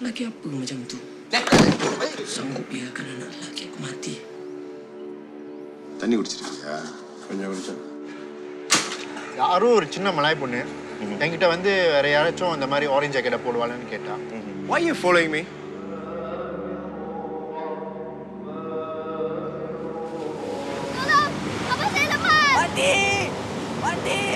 Laki apa macam tu? Sanggup biarkan anak lelaki aku mati. தண்ணி குடிச்சிருக்கியா? கொஞ்சம் குடிச்சா. யாரும் ஒரு சின்ன மலாய் பொண்ணு என்கிட்ட வந்து வேற யாராச்சும் அந்த மாதிரி ஆரஞ்சு ஜாக்கெட்டை போடுவாளான்னு கேட்டா. Why are you following me? Tolong! Abang saya lepas! Mati! Mati!